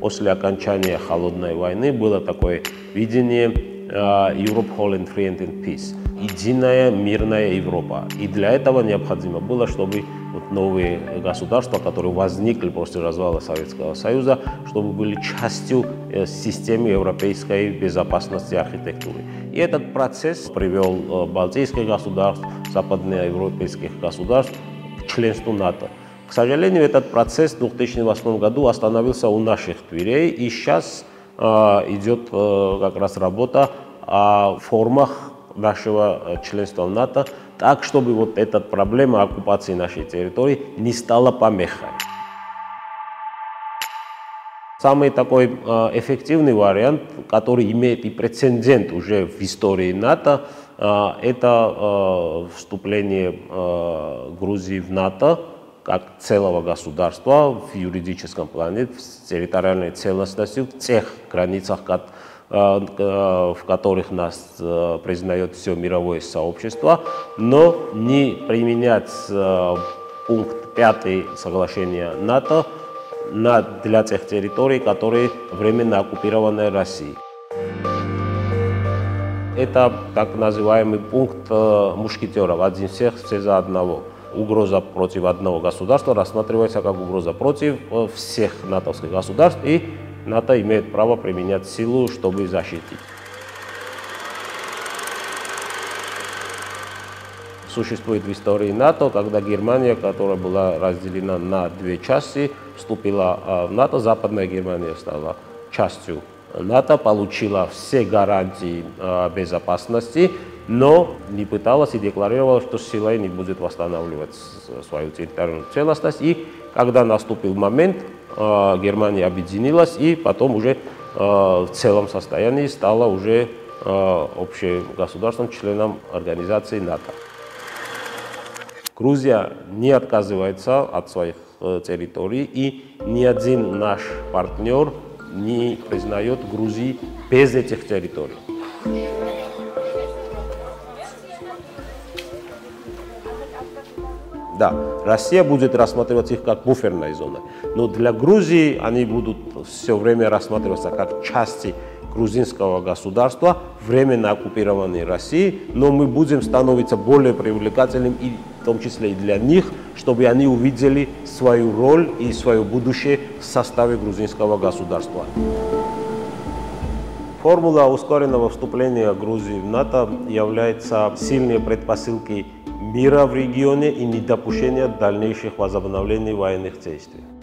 после окончания Холодной войны было такое видение Europe, Whole and Free and Peace. Единая мирная Европа. И для этого необходимо было, чтобы вот новые государства, которые возникли после развала Советского Союза, чтобы были частью системы европейской безопасности и архитектуры. И этот процесс привел балтийских государств, западноевропейских государств к членству НАТО. К сожалению, этот процесс в 2008 году остановился у наших дверей, и сейчас идет как раз работа о формах нашего членства в НАТО, так, чтобы вот эта проблема оккупации нашей территории не стала помехой. Самый такой эффективный вариант, который имеет и прецедент уже в истории НАТО, это вступление Грузии в НАТО как целого государства в юридическом плане, с территориальной целостностью, в тех границах, в которых нас признает все мировое сообщество, но не применять пункт 5 соглашения НАТО для тех территорий, которые временно оккупированы Россией. Это так называемый пункт мушкетеров, один всех, все за одного. Угроза против одного государства рассматривается как угроза против всех натовских государств, и НАТО имеет право применять силу, чтобы защитить. Существует в истории НАТО, когда Германия, которая была разделена на две части, вступила в НАТО, Западная Германия стала частью НАТО, получила все гарантии безопасности, но не пыталась и декларировала, что силой не будет восстанавливать свою территориальную целостность. И когда наступил момент, Германия объединилась и потом уже в целом состоянии стала уже общим государством, членом организации НАТО. Грузия не отказывается от своих территорий, и ни один наш партнер не признает Грузии без этих территорий. Да, Россия будет рассматривать их как буферная зона, но для Грузии они будут все время рассматриваться как части грузинского государства, временно оккупированной Россией, но мы будем становиться более привлекательным, и в том числе и для них, чтобы они увидели свою роль и свое будущее в составе грузинского государства. Формула ускоренного вступления Грузии в НАТО является сильной предпосылкой мира в регионе и недопущения дальнейших возобновлений военных действий.